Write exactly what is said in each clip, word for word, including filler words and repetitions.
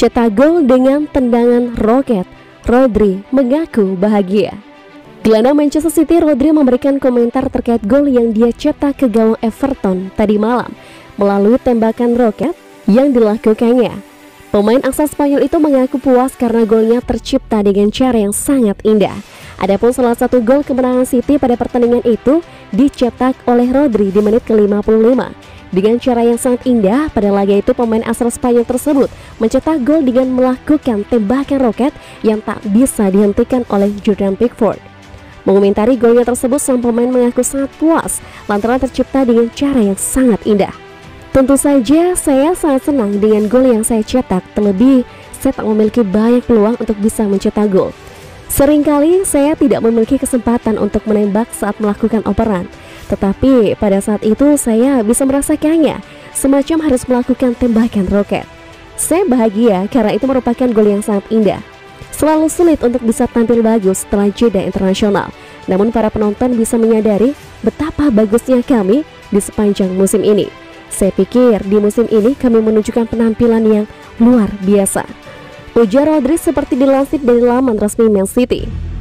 cetak gol dengan tendangan roket. Rodri mengaku bahagia. Gelandang Manchester City Rodri memberikan komentar terkait gol yang dia cetak ke gawang Everton tadi malam melalui tembakan roket yang dilakukannya. Pemain asal Spanyol itu mengaku puas karena golnya tercipta dengan cara yang sangat indah. Adapun salah satu gol kemenangan City pada pertandingan itu dicetak oleh Rodri di menit ke lima puluh lima. Dengan cara yang sangat indah, pada laga itu pemain asal Spanyol tersebut mencetak gol dengan melakukan tembakan roket yang tak bisa dihentikan oleh Jordan Pickford. Mengomentari golnya tersebut, sang pemain mengaku sangat puas lantaran tercipta dengan cara yang sangat indah. Tentu saja saya sangat senang dengan gol yang saya cetak, terlebih saya tak memiliki banyak peluang untuk bisa mencetak gol. Seringkali saya tidak memiliki kesempatan untuk menembak saat melakukan operan, tetapi pada saat itu saya bisa merasakannya, semacam harus melakukan tembakan roket. Saya bahagia karena itu merupakan gol yang sangat indah. Selalu sulit untuk bisa tampil bagus setelah jeda internasional, namun para penonton bisa menyadari betapa bagusnya kami di sepanjang musim ini. Saya pikir di musim ini kami menunjukkan penampilan yang luar biasa, ujar Rodri seperti dilansir dari laman resmi Man City.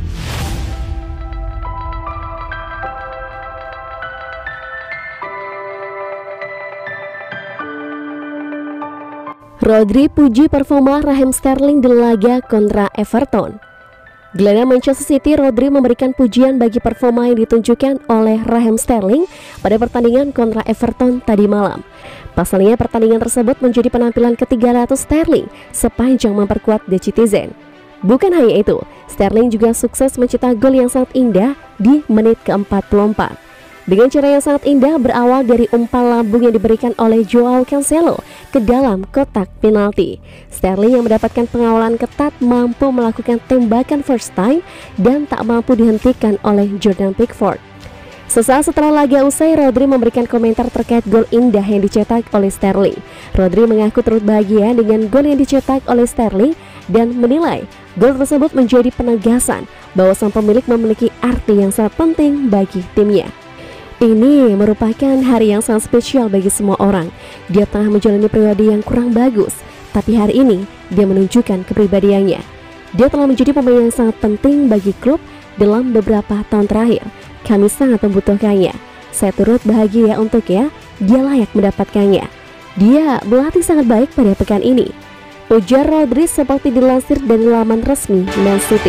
Rodri puji performa Raheem Sterling di laga kontra Everton. Gelandang Manchester City Rodri memberikan pujian bagi performa yang ditunjukkan oleh Raheem Sterling pada pertandingan kontra Everton tadi malam. Pasalnya pertandingan tersebut menjadi penampilan ke tiga ratus Sterling sepanjang memperkuat The Citizen. Bukan hanya itu, Sterling juga sukses mencetak gol yang sangat indah di menit ke empat puluh empat. Dengan cara yang sangat indah berawal dari umpan lambung yang diberikan oleh Joao Cancelo ke dalam kotak penalti. Sterling yang mendapatkan pengawalan ketat mampu melakukan tembakan first time dan tak mampu dihentikan oleh Jordan Pickford. Sesaat setelah laga usai, Rodri memberikan komentar terkait gol indah yang dicetak oleh Sterling. Rodri mengaku turut bahagia dengan gol yang dicetak oleh Sterling dan menilai gol tersebut menjadi penegasan bahwa sang pemilik memiliki arti yang sangat penting bagi timnya. Ini merupakan hari yang sangat spesial bagi semua orang. Dia tengah menjalani periode yang kurang bagus, tapi hari ini dia menunjukkan kepribadiannya. Dia telah menjadi pemain yang sangat penting bagi klub dalam beberapa tahun terakhir. Kami sangat membutuhkannya. Saya turut bahagia untuknya, dia layak mendapatkannya. Dia berlatih sangat baik pada pekan ini, ujar Rodri seperti dilansir dari laman resmi Man City.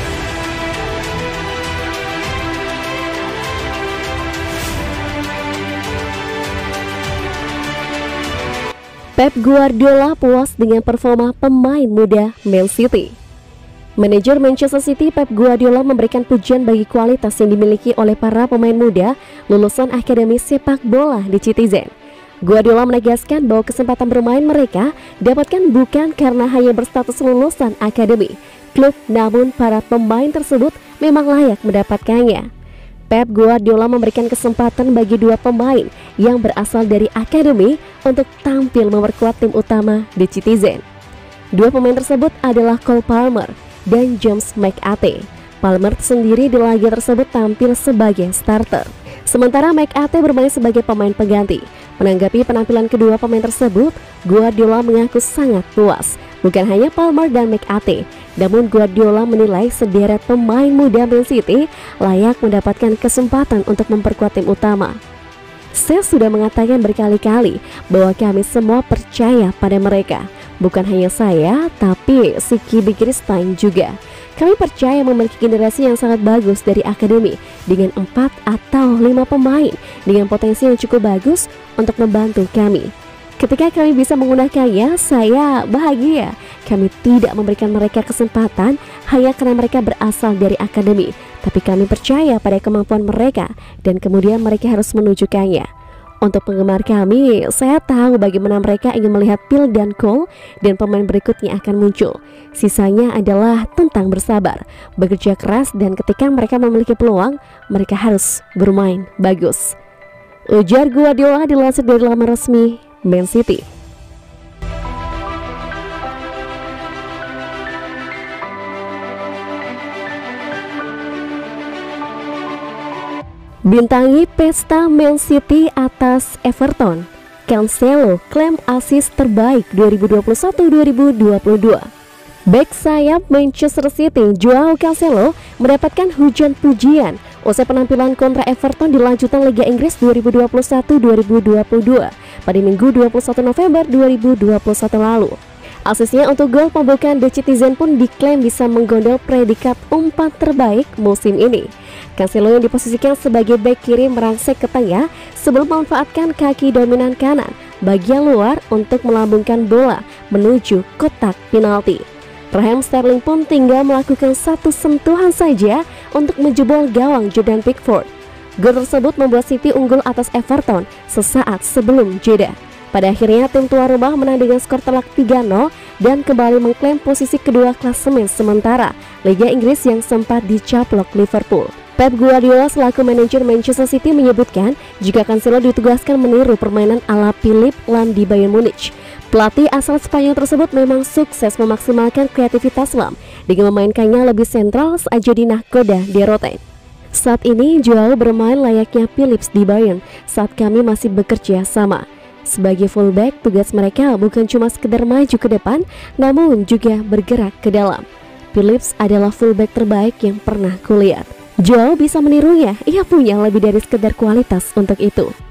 Pep Guardiola puas dengan performa pemain muda Man City. Manajer Manchester City Pep Guardiola memberikan pujian bagi kualitas yang dimiliki oleh para pemain muda lulusan Akademi Sepak Bola di Citizen. Guardiola menegaskan bahwa kesempatan bermain mereka dapatkan bukan karena hanya berstatus lulusan akademi klub, namun para pemain tersebut memang layak mendapatkannya. Pep Guardiola memberikan kesempatan bagi dua pemain yang berasal dari akademi untuk tampil memperkuat tim utama The Citizen. Dua pemain tersebut adalah Cole Palmer dan James McAtee. Palmer sendiri di laga tersebut tampil sebagai starter, sementara McAtee bermain sebagai pemain pengganti. Menanggapi penampilan kedua pemain tersebut, Guardiola mengaku sangat puas. Bukan hanya Palmer dan McAtee, namun Guardiola menilai sederet pemain muda Man City layak mendapatkan kesempatan untuk memperkuat tim utama. Saya sudah mengatakan berkali-kali bahwa kami semua percaya pada mereka. Bukan hanya saya, tapi Siki Bigristein juga. Kami percaya memiliki generasi yang sangat bagus dari akademi dengan empat atau lima pemain dengan potensi yang cukup bagus untuk membantu kami. Ketika kami bisa menggunakannya, saya bahagia. Kami tidak memberikan mereka kesempatan hanya karena mereka berasal dari akademi, tapi kami percaya pada kemampuan mereka dan kemudian mereka harus menunjukkannya. Untuk penggemar kami, saya tahu bagaimana mereka ingin melihat Phil dan Cole dan pemain berikutnya akan muncul. Sisanya adalah tentang bersabar, bekerja keras, dan ketika mereka memiliki peluang, mereka harus bermain bagus, ujar Guardiola dilansir dari laman resmi Man City. Bintangi pesta Man City atas Everton. Cancelo klaim asis terbaik dua ribu dua puluh satu dua ribu dua puluh dua. Bek sayap Manchester City Joao Cancelo mendapatkan hujan pujian usai penampilan kontra Everton di lanjutan Liga Inggris dua ribu dua puluh satu dua ribu dua puluh dua pada Minggu dua puluh satu November dua ribu dua puluh satu lalu. Asisnya untuk gol pembukaan The Citizen pun diklaim bisa menggondol predikat umpan terbaik musim ini. Cancelo yang diposisikan sebagai bek kiri merangsek ke tengah sebelum memanfaatkan kaki dominan kanan bagian luar untuk melambungkan bola menuju kotak penalti. Raheem Sterling pun tinggal melakukan satu sentuhan saja untuk menjebol gawang Jordan Pickford. Gol tersebut membuat City unggul atas Everton sesaat sebelum jeda. Pada akhirnya tim tuan rumah menang dengan skor telak tiga nol dan kembali mengklaim posisi kedua klasemen sementara Liga Inggris yang sempat dicaplok Liverpool. Pep Guardiola selaku manajer Manchester City menyebutkan jika Cancelo ditugaskan meniru permainan ala Philip Lahm di Bayern Munich. Pelatih asal Spanyol tersebut memang sukses memaksimalkan kreativitas Lahm dengan memainkannya lebih sentral saat jadi nahkoda di Rotten. Saat ini Joao bermain layaknya Phillips di Bayern saat kami masih bekerja sama. Sebagai fullback, tugas mereka bukan cuma sekedar maju ke depan, namun juga bergerak ke dalam. Phillips adalah fullback terbaik yang pernah kulihat. Joao bisa menirunya, ia punya lebih dari sekedar kualitas untuk itu.